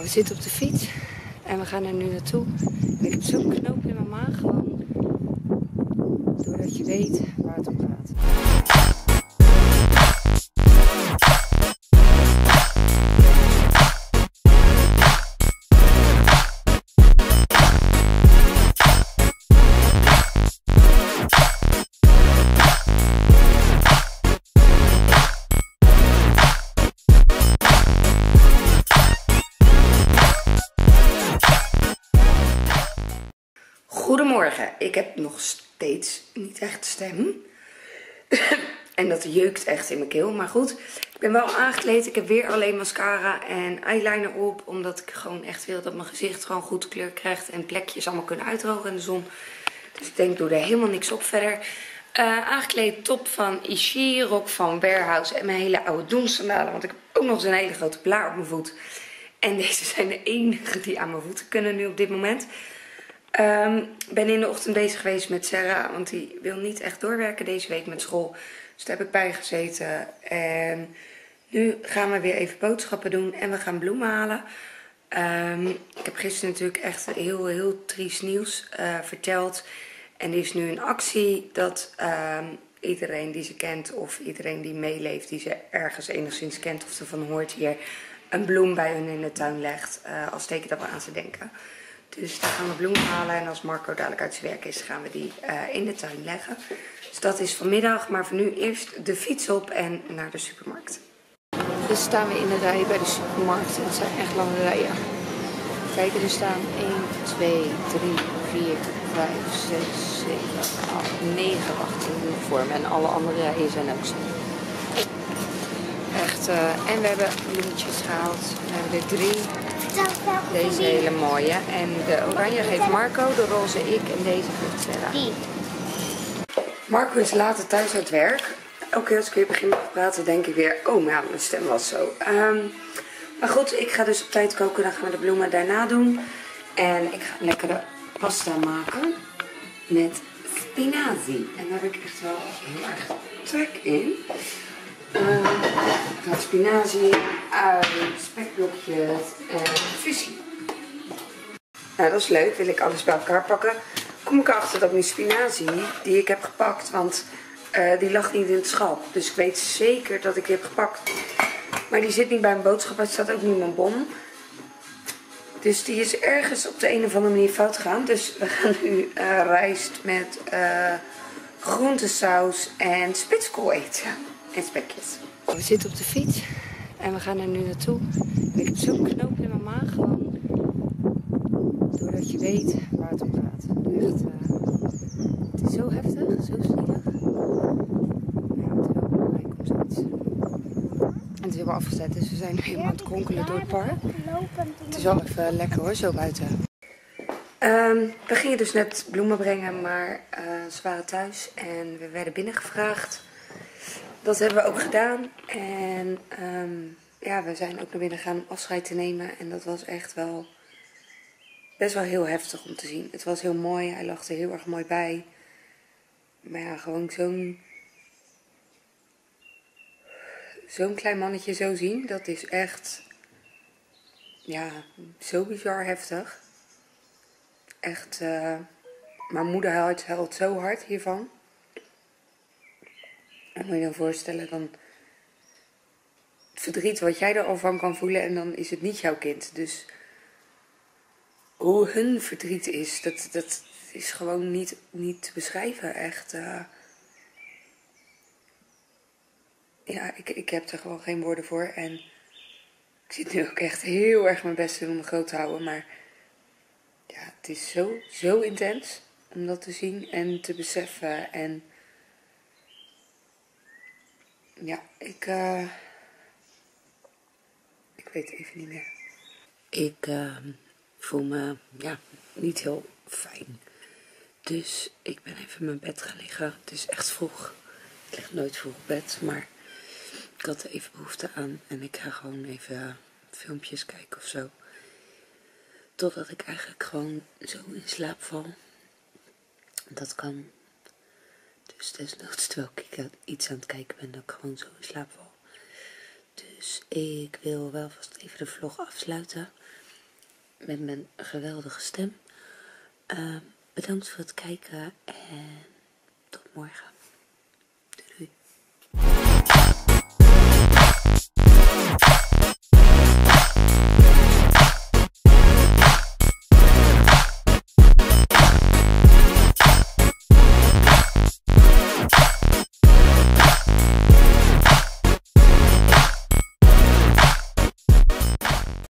We zitten op de fiets en we gaan er nu naartoe. En ik heb zo'n knoop in mijn maag gewoon. Doordat je weet waar het om gaat. Goedemorgen, ik heb nog steeds niet echt stem. En dat jeukt echt in mijn keel, maar goed. Ik ben wel aangekleed, ik heb weer alleen mascara en eyeliner op. Omdat ik gewoon echt wil dat mijn gezicht gewoon goed kleur krijgt. En plekjes allemaal kunnen uitdrogen in de zon. Dus ik denk, doe er helemaal niks op verder. Aangekleed top van Ishi, rok van Warehouse en mijn hele oude doensandalen. Want ik heb ook nog eens een hele grote blaar op mijn voet. En deze zijn de enige die aan mijn voeten kunnen nu op dit moment. Ben in de ochtend bezig geweest met Sarah, want die wil niet echt doorwerken deze week met school. Dus daar heb ik bij gezeten. En nu gaan we weer even boodschappen doen en we gaan bloemen halen. Ik heb gisteren natuurlijk echt heel triest nieuws verteld. En er is nu een actie dat iedereen die ze kent of iedereen die meeleeft, die ze ergens enigszins kent of ervan hoort hier, een bloem bij hun in de tuin legt als teken dat we aan ze denken. Dus daar gaan we bloemen halen en als Marco dadelijk uit zijn werk is, gaan we die in de tuin leggen. Dus dat is vanmiddag, maar voor nu eerst de fiets op en naar de supermarkt. Dus staan we in de rij bij de supermarkt en het zijn echt lange rijen. Kijk, er staan 1, 2, 3, 4, 5, 6, 7, 8, 9 wachtenden voor me en alle andere rijen zijn ook zo. Echt, en we hebben bloemetjes gehaald. We hebben er 3. Deze hele mooie. En de oranje geeft Marco, de roze ik en deze geeft Sarah. Marco is later thuis uit werk. Elke keer als ik weer begin met praten denk ik weer, oh ja, mijn stem was zo. Maar goed, ik ga dus op tijd koken. Dan gaan we de bloemen daarna doen. En ik ga een lekkere pasta maken met spinazie. En daar heb ik echt wel heel erg trek in. Ik ga spinazie, ui, spekblokjes en fusie. Nou, dat is leuk. Wil ik alles bij elkaar pakken. Kom ik erachter dat mijn spinazie, die ik heb gepakt, want die lag niet in het schap. Dus ik weet zeker dat ik die heb gepakt. Maar die zit niet bij mijn boodschap. Het staat ook niet in mijn bon. Dus die is ergens op de een of andere manier fout gegaan. Dus we gaan nu rijst met groentesaus en spitskool eten. En spekjes. We zitten op de fiets en we gaan er nu naartoe. Ik heb zo'n knoop in mijn maag gewoon. Doordat je weet waar het om gaat. Echt, het is zo heftig, zo zielig. Ja, het is wel belangrijk om zoiets. En het is helemaal afgezet, dus we zijn nu helemaal aan het kronkelen door het park. Het is wel even lekker hoor, zo buiten. We gingen dus net bloemen brengen, maar ze waren thuis en we werden binnengevraagd. Dat hebben we ook gedaan. En ja, we zijn ook naar binnen gegaan om afscheid te nemen. En dat was echt wel best wel heel heftig om te zien. Het was heel mooi. Hij lag er heel erg mooi bij. Maar ja, gewoon zo'n klein mannetje zo zien. Dat is echt, ja, zo bizar heftig. Echt, mijn moeder huilt zo hard hiervan. En moet je dan voorstellen, dan het verdriet wat jij er al van kan voelen en dan is het niet jouw kind. Dus hoe hun verdriet is, dat is gewoon niet te beschrijven. Echt, ja, ik heb er gewoon geen woorden voor. En ik zit nu ook echt heel erg mijn best te doen om groot te houden. Maar ja, het is zo intens om dat te zien en te beseffen. En ja, ik weet het even niet meer. Ik voel me niet heel fijn. Dus ik ben even in mijn bed gaan liggen. Het is echt vroeg. Ik lig nooit vroeg op bed, maar ik had er even behoefte aan. En ik ga gewoon even filmpjes kijken of zo. Totdat ik eigenlijk gewoon zo in slaap val. Dat kan. Dus desnoods terwijl ik iets aan het kijken ben, dat ik gewoon zo in slaap val. Dus ik wil wel vast even de vlog afsluiten. met mijn geweldige stem. Bedankt voor het kijken en tot morgen.